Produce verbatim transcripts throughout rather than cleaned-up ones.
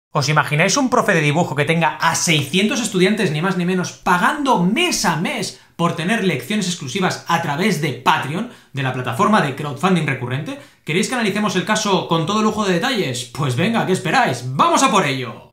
¿Os imagináis un profe de dibujo que tenga a seiscientos estudiantes, ni más ni menos, pagando mes a mes por tener lecciones exclusivas a través de Patreon, de la plataforma de crowdfunding recurrente? ¿Queréis que analicemos el caso con todo lujo de detalles? Pues venga, ¿qué esperáis? ¡Vamos a por ello!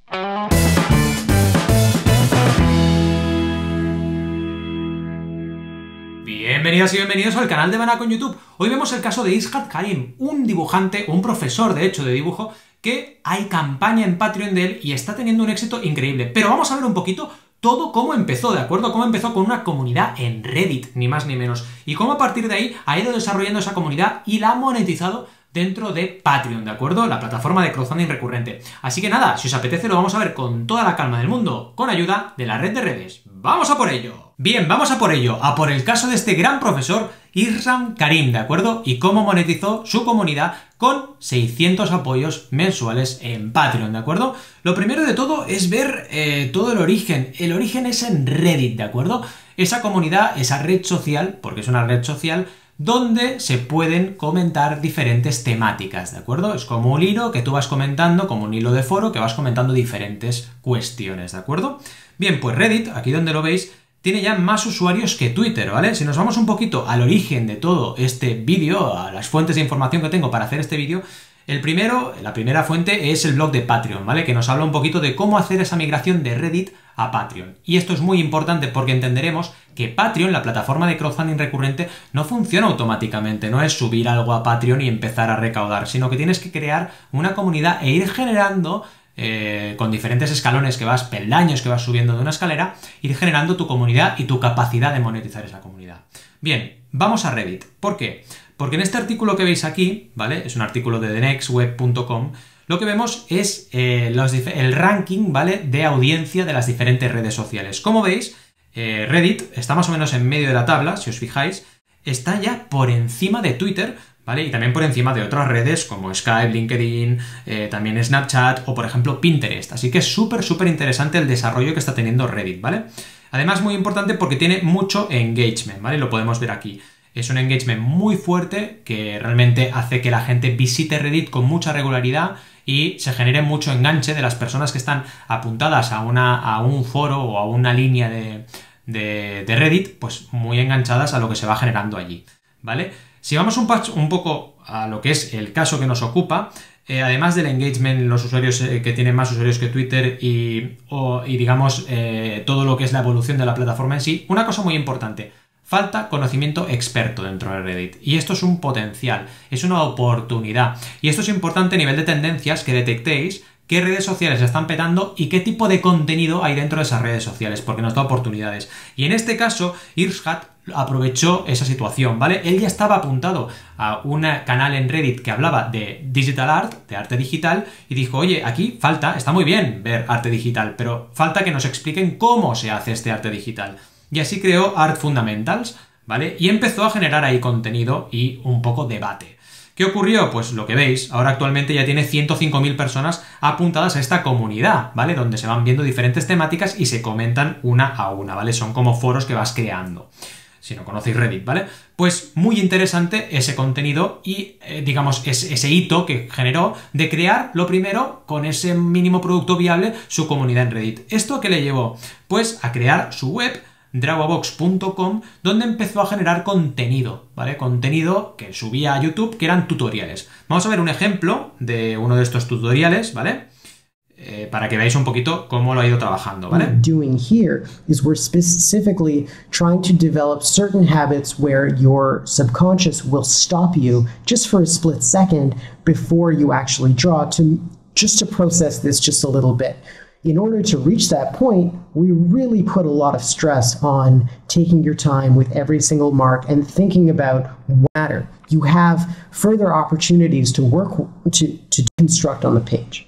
Bienvenidas y bienvenidos al canal de Banaco en YouTube. Hoy vemos el caso de Irzad Karim, un dibujante, un profesor de hecho de dibujo, que hay campaña en Patreon de él y está teniendo un éxito increíble. Pero vamos a ver un poquito todo cómo empezó, ¿de acuerdo? Cómo empezó con una comunidad en Reddit, ni más ni menos. Y cómo a partir de ahí ha ido desarrollando esa comunidad y la ha monetizado dentro de Patreon, ¿de acuerdo? La plataforma de crowdfunding recurrente. Así que nada, si os apetece lo vamos a ver con toda la calma del mundo, con ayuda de la red de redes. ¡Vamos a por ello! Bien, vamos a por ello, a por el caso de este gran profesor, Irzad Karim, ¿de acuerdo? Y cómo monetizó su comunidad con seiscientos apoyos mensuales en Patreon, ¿de acuerdo? Lo primero de todo es ver eh, todo el origen. El origen es en Reddit, ¿de acuerdo? Esa comunidad, esa red social, porque es una red social, donde se pueden comentar diferentes temáticas, ¿de acuerdo? Es como un hilo que tú vas comentando, como un hilo de foro que vas comentando diferentes cuestiones, ¿de acuerdo? Bien, pues Reddit, aquí donde lo veis, tiene ya más usuarios que Twitter, ¿vale? Si nos vamos un poquito al origen de todo este vídeo, a las fuentes de información que tengo para hacer este vídeo, el primero, la primera fuente es el blog de Patreon, ¿vale? Que nos habla un poquito de cómo hacer esa migración de Reddit a Patreon. Y esto es muy importante porque entenderemos que Patreon, la plataforma de crowdfunding recurrente, no funciona automáticamente, no es subir algo a Patreon y empezar a recaudar, sino que tienes que crear una comunidad e ir generando Eh, con diferentes escalones que vas, peldaños que vas subiendo de una escalera, ir generando tu comunidad y tu capacidad de monetizar esa comunidad. Bien, vamos a Reddit. ¿Por qué? Porque en este artículo que veis aquí, ¿vale? Es un artículo de the next web punto com, lo que vemos es eh, los el ranking, ¿vale? De audiencia de las diferentes redes sociales. Como veis, eh, Reddit está más o menos en medio de la tabla, si os fijáis, está ya por encima de Twitter, ¿vale? Y también por encima de otras redes como Skype, LinkedIn, eh, también Snapchat o, por ejemplo, Pinterest. Así que es súper, súper interesante el desarrollo que está teniendo Reddit, ¿vale? Además, muy importante porque tiene mucho engagement, ¿vale? Lo podemos ver aquí. Es un engagement muy fuerte que realmente hace que la gente visite Reddit con mucha regularidad y se genere mucho enganche de las personas que están apuntadas a, una, a un foro o a una línea de, de, de Reddit, pues muy enganchadas a lo que se va generando allí, ¿vale? Si vamos un, un poco a lo que es el caso que nos ocupa, eh, además del engagement, los usuarios eh, que tienen más usuarios que Twitter y, o, y digamos, eh, todo lo que es la evolución de la plataforma en sí, una cosa muy importante, falta conocimiento experto dentro de Reddit. Y esto es un potencial, es una oportunidad. Y esto es importante a nivel de tendencias, que detectéis qué redes sociales están petando y qué tipo de contenido hay dentro de esas redes sociales, porque nos da oportunidades. Y en este caso, Irzad aprovechó esa situación, ¿vale? Él ya estaba apuntado a un canal en Reddit que hablaba de digital art, de arte digital, y dijo, oye, aquí falta, está muy bien ver arte digital, pero falta que nos expliquen cómo se hace este arte digital. Y así creó Art Fundamentals, ¿vale? Y empezó a generar ahí contenido y un poco debate. ¿Qué ocurrió? Pues lo que veis, ahora actualmente ya tiene ciento cinco mil personas apuntadas a esta comunidad, ¿vale? Donde se van viendo diferentes temáticas y se comentan una a una, ¿vale? Son como foros que vas creando. Si no conocéis Reddit, ¿vale? Pues muy interesante ese contenido y, eh, digamos, ese, ese hito que generó de crear, lo primero, con ese mínimo producto viable, su comunidad en Reddit. ¿Esto qué le llevó? Pues a crear su web, drawabox punto com, donde empezó a generar contenido, ¿vale? Contenido que subía a YouTube, que eran tutoriales. Vamos a ver un ejemplo de uno de estos tutoriales, ¿vale? Eh, para que veáis un poquito cómo lo ha ido trabajando, ¿vale? What we're doing here is we're specifically trying to develop certain habits where your subconscious will stop you just for a split second before you actually draw, to just to process this just a little bit. In order to reach that point, we really put a lot of stress on taking your time with every single mark and thinking about matter. You have further opportunities to work to, to construct on the page.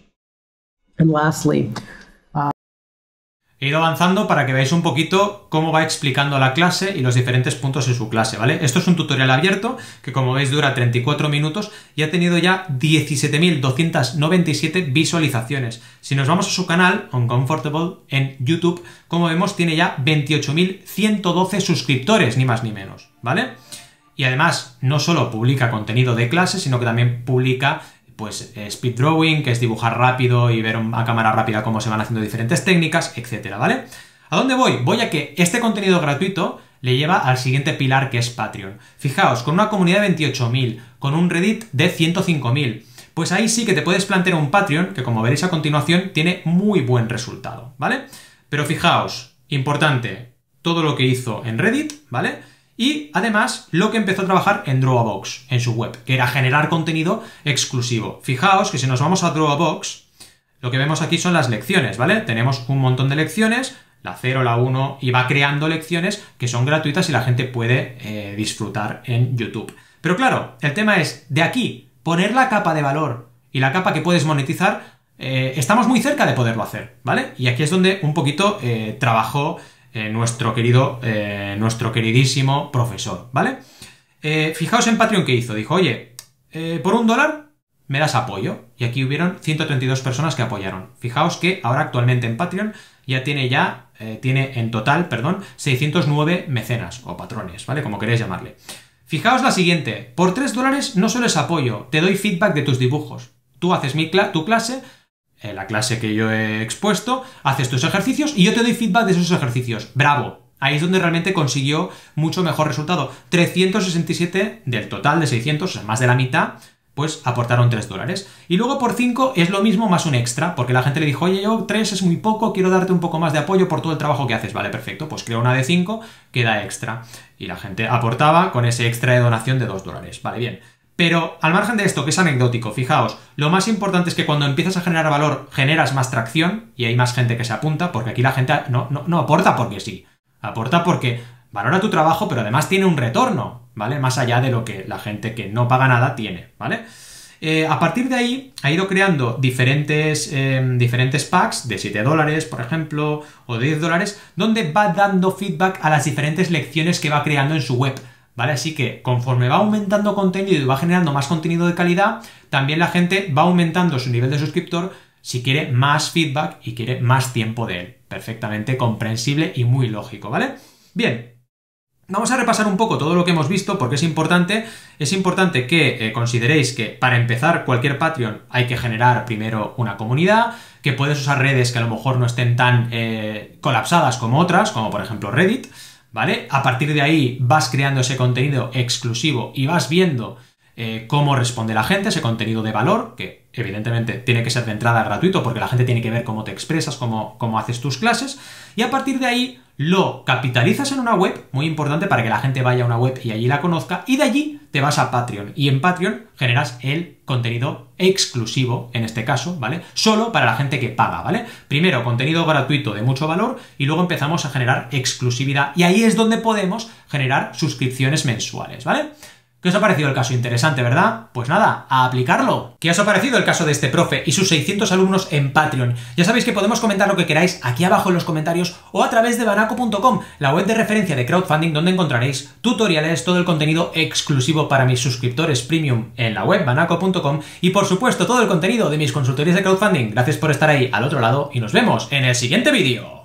And lastly, uh... He ido avanzando para que veáis un poquito cómo va explicando la clase y los diferentes puntos de su clase, ¿vale? Esto es un tutorial abierto que, como veis, dura treinta y cuatro minutos y ha tenido ya diecisiete mil doscientas noventa y siete visualizaciones. Si nos vamos a su canal, Uncomfortable, en YouTube, como vemos, tiene ya veintiocho mil ciento doce suscriptores, ni más ni menos, ¿vale? Y además, no solo publica contenido de clase, sino que también publica pues speed drawing, que es dibujar rápido y ver a cámara rápida cómo se van haciendo diferentes técnicas, etcétera, ¿vale? ¿A dónde voy? Voy a que este contenido gratuito le lleva al siguiente pilar, que es Patreon. Fijaos, con una comunidad de veintiocho mil, con un Reddit de ciento cinco mil, pues ahí sí que te puedes plantear un Patreon que, como veréis a continuación, tiene muy buen resultado, ¿vale? Pero fijaos, importante, todo lo que hizo en Reddit, ¿vale? Y además lo que empezó a trabajar en Drawbox, en su web, que era generar contenido exclusivo. Fijaos que si nos vamos a Drawbox, lo que vemos aquí son las lecciones, ¿vale? Tenemos un montón de lecciones, la cero, la uno, y va creando lecciones que son gratuitas y la gente puede eh, disfrutar en YouTube. Pero claro, el tema es, de aquí, poner la capa de valor y la capa que puedes monetizar, eh, estamos muy cerca de poderlo hacer, ¿vale? Y aquí es donde un poquito eh, trabajó eh, nuestro querido, eh, nuestro queridísimo profesor, ¿vale? Eh, fijaos en Patreon que hizo, dijo, oye, eh, por un dólar me das apoyo, y aquí hubieron ciento treinta y dos personas que apoyaron. Fijaos que ahora actualmente en Patreon ya tiene ya, eh, tiene en total, perdón, seiscientos nueve mecenas, o patrones, ¿vale? Como queréis llamarle. Fijaos la siguiente, por tres dólares no solo es apoyo, te doy feedback de tus dibujos. Tú haces mi cla tu clase, eh, la clase que yo he expuesto, haces tus ejercicios y yo te doy feedback de esos ejercicios. ¡Bravo! Ahí es donde realmente consiguió mucho mejor resultado. trescientos sesenta y siete del total de seiscientos, o sea, más de la mitad, pues aportaron tres dólares. Y luego por cinco es lo mismo más un extra, porque la gente le dijo, oye, yo tres es muy poco, quiero darte un poco más de apoyo por todo el trabajo que haces. Vale, perfecto, pues creo una de cinco, queda extra. Y la gente aportaba con ese extra de donación de dos dólares. Vale, bien. Pero al margen de esto, que es anecdótico, fijaos, lo más importante es que cuando empiezas a generar valor, generas más tracción y hay más gente que se apunta, porque aquí la gente no, no, no aporta porque sí. Aporta porque valora tu trabajo, pero además tiene un retorno, ¿vale? Más allá de lo que la gente que no paga nada tiene, ¿vale? Eh, a partir de ahí ha ido creando diferentes, eh, diferentes packs de siete dólares, por ejemplo, o de diez dólares, donde va dando feedback a las diferentes lecciones que va creando en su web, ¿vale? Así que conforme va aumentando contenido y va generando más contenido de calidad, también la gente va aumentando su nivel de suscriptor si quiere más feedback y quiere más tiempo de él. Perfectamente comprensible y muy lógico, ¿vale? Bien. Vamos a repasar un poco todo lo que hemos visto porque es importante, es importante que eh, consideréis que para empezar cualquier Patreon hay que generar primero una comunidad, que puedes usar redes que a lo mejor no estén tan eh, colapsadas como otras, como por ejemplo Reddit, ¿vale? A partir de ahí vas creando ese contenido exclusivo y vas viendo eh, cómo responde la gente, ese contenido de valor, que evidentemente tiene que ser de entrada gratuito porque la gente tiene que ver cómo te expresas, cómo, cómo haces tus clases, y a partir de ahí lo capitalizas en una web, muy importante para que la gente vaya a una web y allí la conozca, y de allí te vas a Patreon, y en Patreon generas el contenido exclusivo, en este caso, ¿vale? Solo para la gente que paga, ¿vale? Primero, contenido gratuito de mucho valor, y luego empezamos a generar exclusividad, y ahí es donde podemos generar suscripciones mensuales, ¿vale? ¿Qué os ha parecido el caso? Interesante, ¿verdad? Pues nada, a aplicarlo. ¿Qué os ha parecido el caso de este profe y sus seiscientos alumnos en Patreon? Ya sabéis que podemos comentar lo que queráis aquí abajo en los comentarios o a través de banaco punto com, la web de referencia de crowdfunding donde encontraréis tutoriales, todo el contenido exclusivo para mis suscriptores premium en la web banaco punto com y por supuesto todo el contenido de mis consultorías de crowdfunding. Gracias por estar ahí al otro lado y nos vemos en el siguiente vídeo.